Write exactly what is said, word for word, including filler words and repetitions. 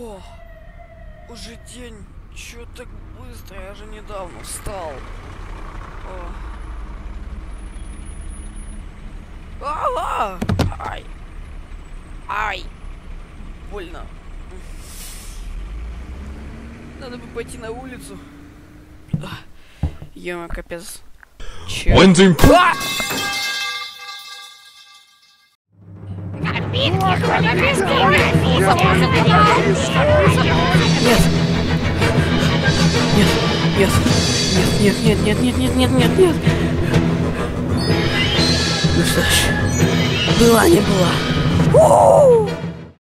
О, уже день. Чё так быстро? Я же недавно встал. О. А-а! Ай! Ай! Больно. Надо бы пойти на улицу. Ё, капец. Чё? А! Нет! Нет! Нет! Нет! Нет! Нет! Нет! Нет! Нет! Нет! Нет! Нет! Ну что ж, была не была. У-у-у!